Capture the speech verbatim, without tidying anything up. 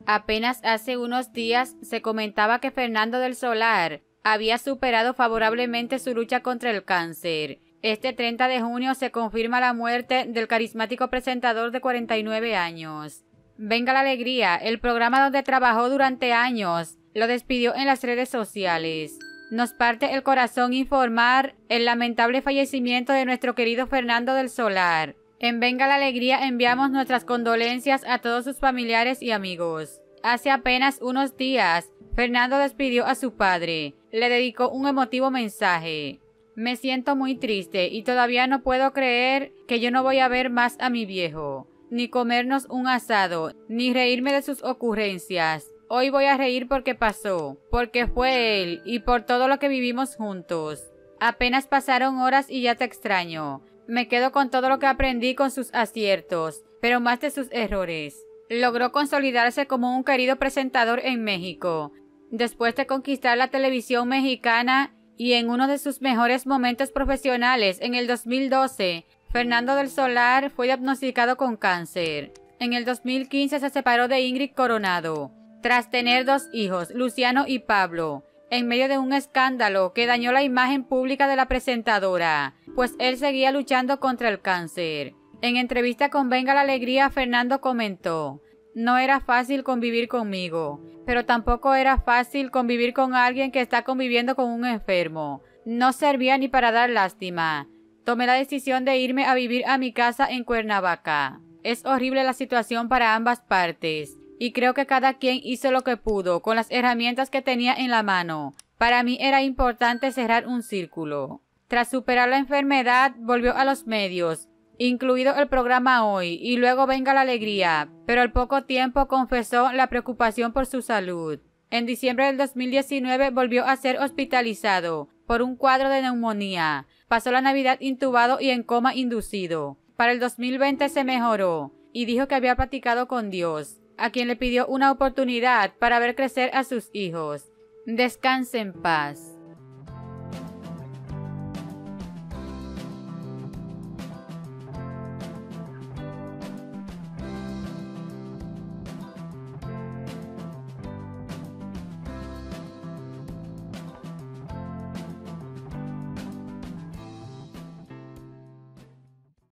Apenas hace unos días se comentaba que Fernando del Solar había superado favorablemente su lucha contra el cáncer. Este treinta de junio se confirma la muerte del carismático presentador de cuarenta y nueve años. Venga la Alegría, el programa donde trabajó durante años, lo despidió en las redes sociales. Nos parte el corazón informar el lamentable fallecimiento de nuestro querido Fernando del Solar. En Venga la Alegría enviamos nuestras condolencias a todos sus familiares y amigos. Hace apenas unos días, Fernando despidió a su padre. Le dedicó un emotivo mensaje. Me siento muy triste y todavía no puedo creer que yo no voy a ver más a mi viejo, ni comernos un asado, ni reírme de sus ocurrencias. Hoy voy a reír porque pasó, porque fue él y por todo lo que vivimos juntos. Apenas pasaron horas y ya te extraño. Me quedo con todo lo que aprendí con sus aciertos, pero más de sus errores. Logró consolidarse como un querido presentador en México, después de conquistar la televisión mexicana y en uno de sus mejores momentos profesionales en el dos mil doce, Fernando del Solar fue diagnosticado con cáncer. En el dos mil quince se separó de Ingrid Coronado, tras tener dos hijos, Luciano y Pablo, en medio de un escándalo que dañó la imagen pública de la presentadora, pues él seguía luchando contra el cáncer. En entrevista con Venga la Alegría, Fernando comentó: no era fácil convivir conmigo, pero tampoco era fácil convivir con alguien que está conviviendo con un enfermo. No servía ni para dar lástima. Tomé la decisión de irme a vivir a mi casa en Cuernavaca. Es horrible la situación para ambas partes, y creo que cada quien hizo lo que pudo con las herramientas que tenía en la mano. Para mí era importante cerrar un círculo. Tras superar la enfermedad, volvió a los medios, incluido el programa Hoy, y luego Venga la Alegría, pero al poco tiempo confesó la preocupación por su salud. En diciembre del dos mil diecinueve volvió a ser hospitalizado por un cuadro de neumonía. Pasó la Navidad intubado y en coma inducido. Para el dos mil veinte se mejoró y dijo que había platicado con Dios, a quien le pidió una oportunidad para ver crecer a sus hijos. Descanse en paz.